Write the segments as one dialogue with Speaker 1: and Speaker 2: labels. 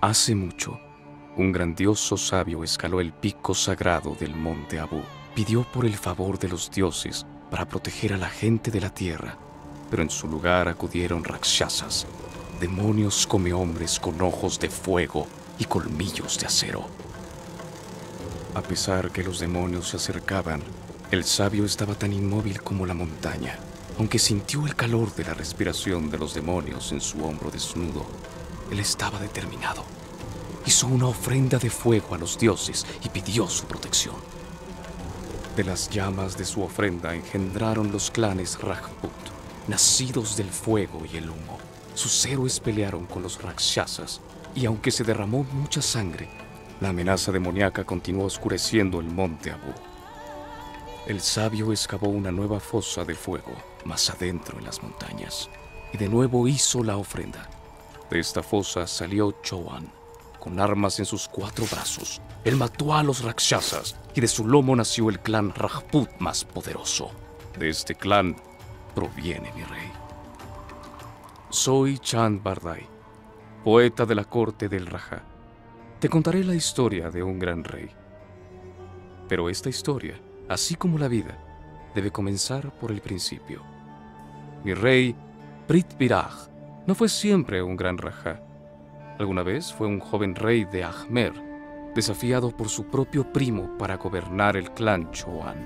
Speaker 1: Hace mucho, un grandioso sabio escaló el pico sagrado del monte Abu. Pidió por el favor de los dioses para proteger a la gente de la tierra, pero en su lugar acudieron rakshasas, demonios come hombres con ojos de fuego y colmillos de acero. A pesar que los demonios se acercaban, el sabio estaba tan inmóvil como la montaña. Aunque sintió el calor de la respiración de los demonios en su hombro desnudo, él estaba determinado. Hizo una ofrenda de fuego a los dioses y pidió su protección. De las llamas de su ofrenda engendraron los clanes Rajput, nacidos del fuego y el humo. Sus héroes pelearon con los rakshasas y aunque se derramó mucha sangre, la amenaza demoníaca continuó oscureciendo el monte Abu. El sabio excavó una nueva fosa de fuego más adentro en las montañas y de nuevo hizo la ofrenda. De esta fosa salió Chauhan, con armas en sus 4 brazos. Él mató a los rakshasas y de su lomo nació el clan Rajput más poderoso. De este clan proviene mi rey. Soy Chand Bardai, poeta de la corte del Raja. Te contaré la historia de un gran rey. Pero esta historia, así como la vida, debe comenzar por el principio. Mi rey, Prithviraj, no fue siempre un gran Raja. Alguna vez fue un joven rey de Ajmer, desafiado por su propio primo para gobernar el clan Chauhan.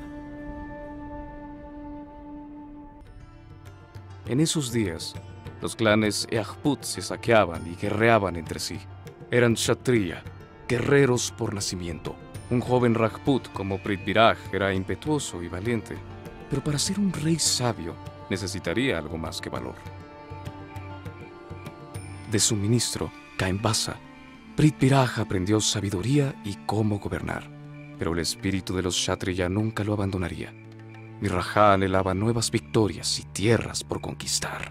Speaker 1: En esos días, los clanes Rajput se saqueaban y guerreaban entre sí. Eran kshatriya, guerreros por nacimiento. Un joven Rajput como Prithviraj era impetuoso y valiente, pero para ser un rey sabio necesitaría algo más que valor. De su ministro, Kaimbasa, Prithviraj aprendió sabiduría y cómo gobernar, pero el espíritu de los kshatriya nunca lo abandonaría. Mi Raja anhelaba nuevas victorias y tierras por conquistar.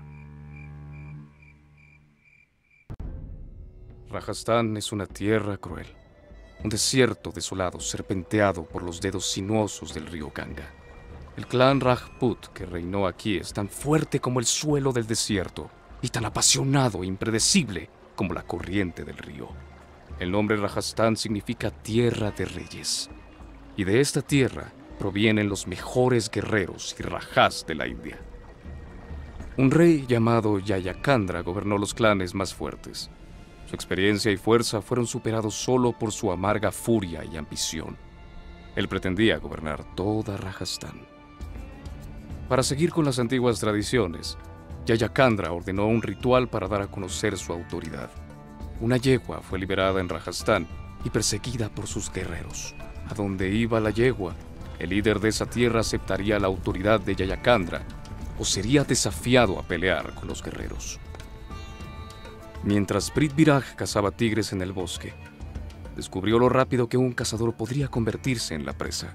Speaker 1: Rajasthan es una tierra cruel, un desierto desolado serpenteado por los dedos sinuosos del río Ganga. El clan Rajput que reinó aquí es tan fuerte como el suelo del desierto y tan apasionado e impredecible como la corriente del río. El nombre Rajasthan significa tierra de reyes, y de esta tierra provienen los mejores guerreros y rajas de la India. Un rey llamado Jayacandra gobernó los clanes más fuertes. Su experiencia y fuerza fueron superados solo por su amarga furia y ambición. Él pretendía gobernar toda Rajasthan. Para seguir con las antiguas tradiciones, Jayacandra ordenó un ritual para dar a conocer su autoridad. Una yegua fue liberada en Rajasthan y perseguida por sus guerreros. A donde iba la yegua, el líder de esa tierra aceptaría la autoridad de Jayacandra o sería desafiado a pelear con los guerreros. Mientras Prithviraj cazaba tigres en el bosque, descubrió lo rápido que un cazador podría convertirse en la presa.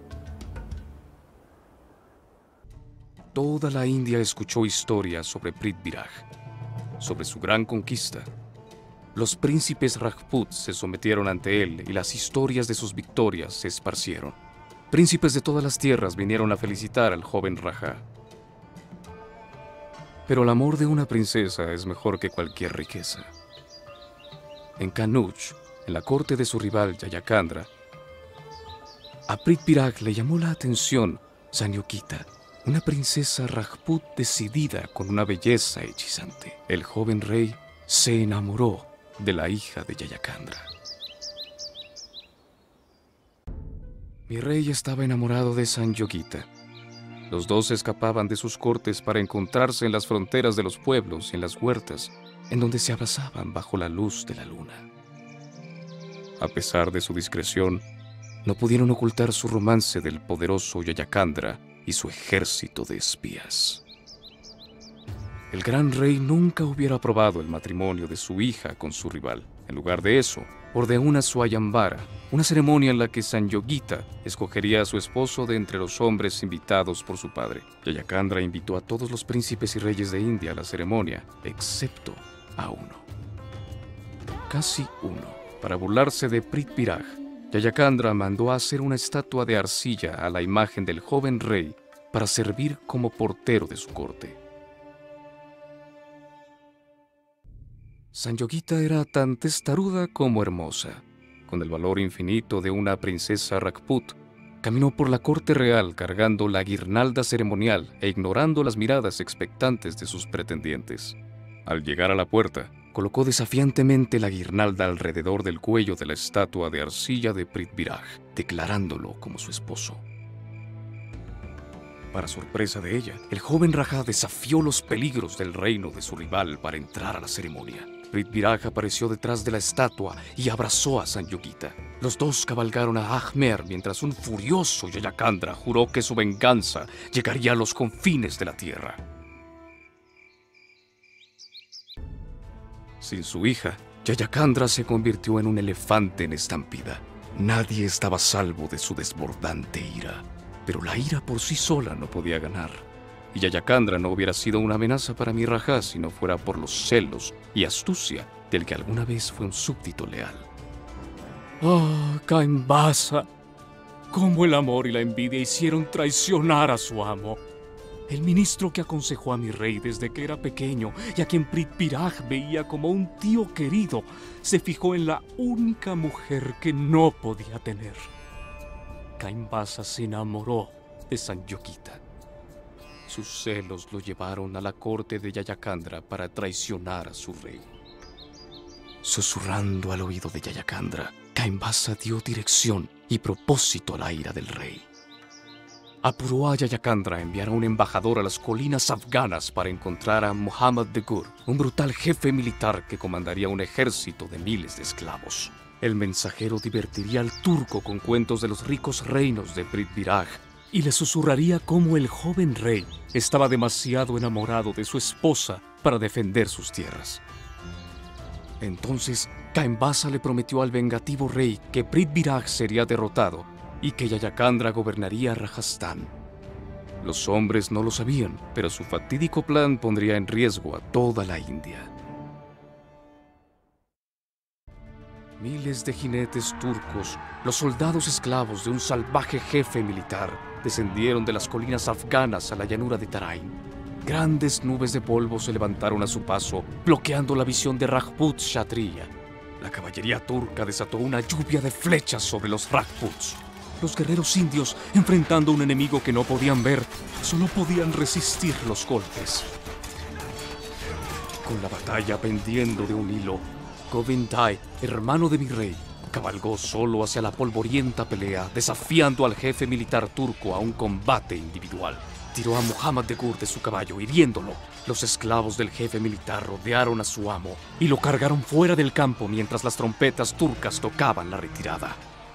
Speaker 1: Toda la India escuchó historias sobre Prithviraj, sobre su gran conquista. Los príncipes Rajput se sometieron ante él y las historias de sus victorias se esparcieron. Príncipes de todas las tierras vinieron a felicitar al joven Raja. Pero el amor de una princesa es mejor que cualquier riqueza. En Kanuj, en la corte de su rival Jayacandra, a Prithviraj le llamó la atención Sanyogita, una princesa Rajput decidida con una belleza hechizante. El joven rey se enamoró de la hija de Jayacandra. Mi rey estaba enamorado de Sanyogita. Los dos escapaban de sus cortes para encontrarse en las fronteras de los pueblos y en las huertas, en donde se abrazaban bajo la luz de la luna. A pesar de su discreción, no pudieron ocultar su romance del poderoso Jayacandra y su ejército de espías. El gran rey nunca hubiera aprobado el matrimonio de su hija con su rival. En lugar de eso, ordenó una Swayambara, una ceremonia en la que Sanyogita escogería a su esposo de entre los hombres invitados por su padre. Jayacandra invitó a todos los príncipes y reyes de India a la ceremonia, excepto a uno. Casi uno. Para burlarse de Prithviraj, Jayacandra mandó a hacer una estatua de arcilla a la imagen del joven rey para servir como portero de su corte. Sanyoguita era tan testaruda como hermosa. Con el valor infinito de una princesa Rajput, caminó por la corte real cargando la guirnalda ceremonial e ignorando las miradas expectantes de sus pretendientes. Al llegar a la puerta, colocó desafiantemente la guirnalda alrededor del cuello de la estatua de arcilla de Prithviraj, declarándolo como su esposo. Para sorpresa de ella, el joven Raja desafió los peligros del reino de su rival para entrar a la ceremonia. Prithviraj apareció detrás de la estatua y abrazó a Sanyoguita. Los dos cabalgaron a Ajmer mientras un furioso Yayakandra juró que su venganza llegaría a los confines de la tierra. Sin su hija, Yayakandra se convirtió en un elefante en estampida. Nadie estaba a salvo de su desbordante ira, pero la ira por sí sola no podía ganar. Y Yayakandra no hubiera sido una amenaza para mi Raja si no fuera por los celos y astucia del que alguna vez fue un súbdito leal.
Speaker 2: ¡Ah, Cainbasa! Cómo el amor y la envidia hicieron traicionar a su amo. El ministro que aconsejó a mi rey desde que era pequeño y a quien Prithviraj veía como un tío querido, se fijó en la única mujer que no podía tener. Cainbasa se enamoró de Sanyoguita. Sus celos lo llevaron a la corte de Yayakandra para traicionar a su rey.
Speaker 1: Susurrando al oído de Yayakandra, Cainbasa dio dirección y propósito a la ira del rey. Apuró a Yayakandra a enviar a un embajador a las colinas afganas para encontrar a Muhammad de Gur, un brutal jefe militar que comandaría un ejército de miles de esclavos. El mensajero divertiría al turco con cuentos de los ricos reinos de Prithviraj y le susurraría cómo el joven rey estaba demasiado enamorado de su esposa para defender sus tierras. Entonces, Cainbasa le prometió al vengativo rey que Prithviraj sería derrotado y que Yayakandra gobernaría Rajastán. Los hombres no lo sabían, pero su fatídico plan pondría en riesgo a toda la India. Miles de jinetes turcos, los soldados esclavos de un salvaje jefe militar, descendieron de las colinas afganas a la llanura de Tarain. Grandes nubes de polvo se levantaron a su paso, bloqueando la visión de Rajput Kshatriya. La caballería turca desató una lluvia de flechas sobre los Rajputs. Los guerreros indios, enfrentando a un enemigo que no podían ver, solo podían resistir los golpes. Con la batalla pendiendo de un hilo, Govindai, hermano de mi rey, cabalgó solo hacia la polvorienta pelea, desafiando al jefe militar turco a un combate individual. Tiró a Muhammad de Gur de su caballo, hiriéndolo. Los esclavos del jefe militar rodearon a su amo y lo cargaron fuera del campo mientras las trompetas turcas tocaban la retirada.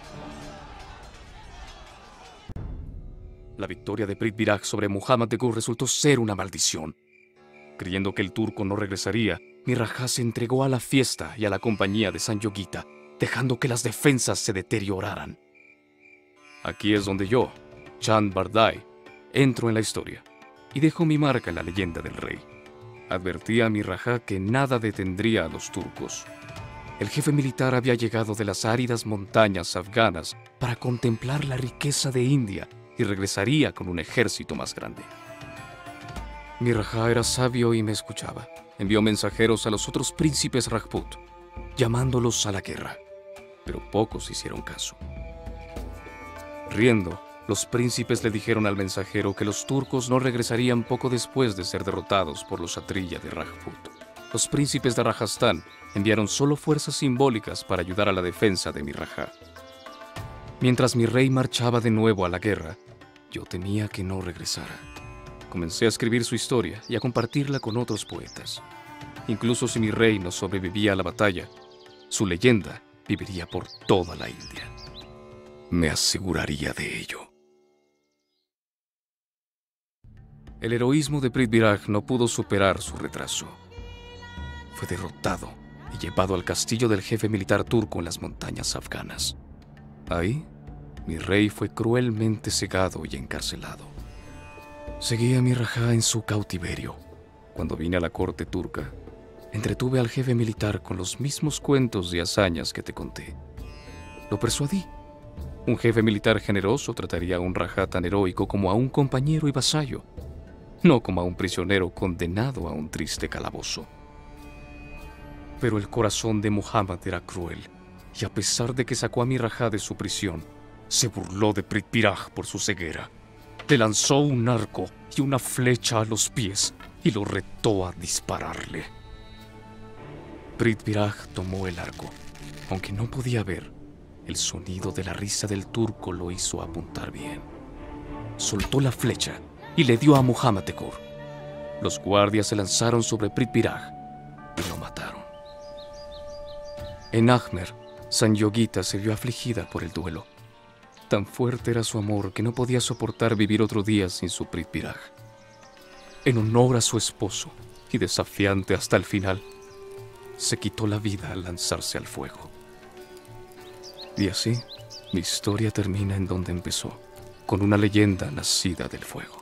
Speaker 1: La victoria de Prithviraj sobre Muhammad de Gur resultó ser una maldición. Creyendo que el turco no regresaría, mi Raja se entregó a la fiesta y a la compañía de Sanyoguita, dejando que las defensas se deterioraran. Aquí es donde yo, Chand Bardai, entro en la historia y dejo mi marca en la leyenda del rey. Advertí a mi Raja que nada detendría a los turcos. El jefe militar había llegado de las áridas montañas afganas para contemplar la riqueza de India y regresaría con un ejército más grande. Mi Raja era sabio y me escuchaba. Envió mensajeros a los otros príncipes Rajput, llamándolos a la guerra, pero pocos hicieron caso. Riendo, los príncipes le dijeron al mensajero que los turcos no regresarían poco después de ser derrotados por los Kshatriya de Rajput. Los príncipes de Rajastán enviaron solo fuerzas simbólicas para ayudar a la defensa de mi Raja. Mientras mi rey marchaba de nuevo a la guerra, yo temía que no regresara. Comencé a escribir su historia y a compartirla con otros poetas. Incluso si mi rey no sobrevivía a la batalla, su leyenda viviría por toda la India. Me aseguraría de ello. El heroísmo de Prithviraj no pudo superar su retraso. Fue derrotado y llevado al castillo del jefe militar turco en las montañas afganas. Ahí, mi rey fue cruelmente cegado y encarcelado. Seguí a mi Raja en su cautiverio. Cuando vine a la corte turca, entretuve al jefe militar con los mismos cuentos y hazañas que te conté. Lo persuadí. Un jefe militar generoso trataría a un Raja tan heroico como a un compañero y vasallo, no como a un prisionero condenado a un triste calabozo. Pero el corazón de Muhammad era cruel, y a pesar de que sacó a Mirajá de su prisión, se burló de Prithviraj por su ceguera. Le lanzó un arco y una flecha a los pies y lo retó a dispararle. Prithviraj tomó el arco. Aunque no podía ver, el sonido de la risa del turco lo hizo apuntar bien. Soltó la flecha y le dio a Muhammad Tekur. Los guardias se lanzaron sobre Prithviraj y lo mataron. En Ajmer, Sanyogita se vio afligida por el duelo. Tan fuerte era su amor que no podía soportar vivir otro día sin su Prithviraj. En honor a su esposo, y desafiante hasta el final, se quitó la vida al lanzarse al fuego. Y así, mi historia termina en donde empezó, con una leyenda nacida del fuego.